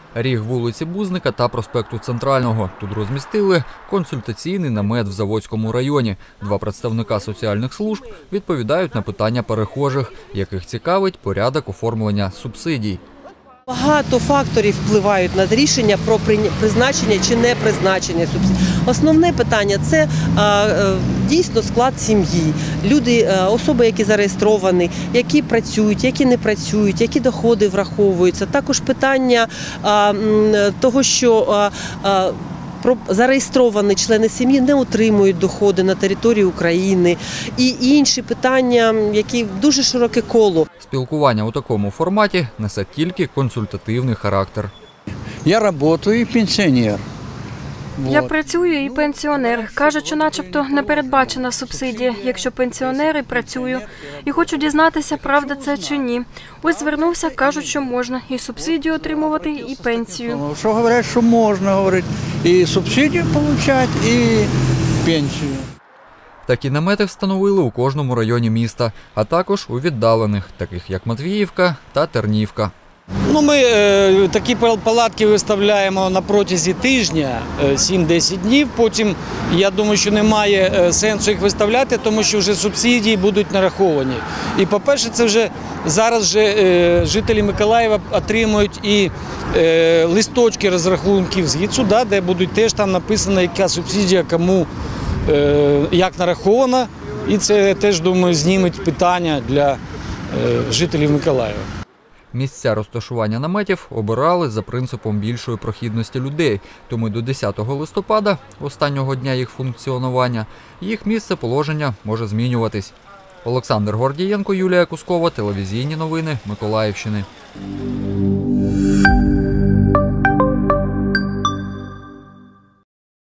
Ріг вулиці Бузника та проспекту Центрального. Тут розмістили консультаційний намет в Заводському районі. Два представника соціальних служб відповідають на питання перехожих, яких цікавить порядок оформлення субсидій. Багато факторів впливають на рішення про призначення чи не призначення субсидій. Основне питання – це дійсно склад сім'ї. Люди, особи, які зареєстровані, які працюють, які не працюють, які доходи враховуються. Також питання того, що зареєстровані члени сім'ї не отримують доходи на території України і інші питання, які дуже широке коло. Спілкування у такому форматі несе тільки консультативний характер. Я працюю і пенсіонер. Я працюю і пенсіонер. Кажуть, що начебто не передбачена субсидія, якщо пенсіонер і працюю. І хочу дізнатися, правда це чи ні. Ось звернувся, кажуть, що можна і субсидію отримувати, і пенсію. Що говорять, що можна, говорить, і субсидію отримати, і пенсію. Такі намети встановили у кожному районі міста, а також у віддалених, таких як Матвіївка та Тернівка. Ми такі палатки виставляємо на протязі тижня, 7-10 днів. Потім, я думаю, що немає сенсу їх виставляти, тому що вже субсидії будуть нараховані. І, по-перше, це вже зараз жителі Миколаєва отримують і листочки розрахунків з ГІЦу, де будуть теж там написано, яка субсидія кому як нарахована. І це теж, думаю, зніметь питання для жителів Миколаєва. Місця розташування наметів обирали за принципом більшої прохідності людей, тому до 10 листопада, останнього дня їх функціонування, їх місце положення може змінюватись. Олександр Гордієнко, Юлія Кускова, телевізійні новини Миколаївщини.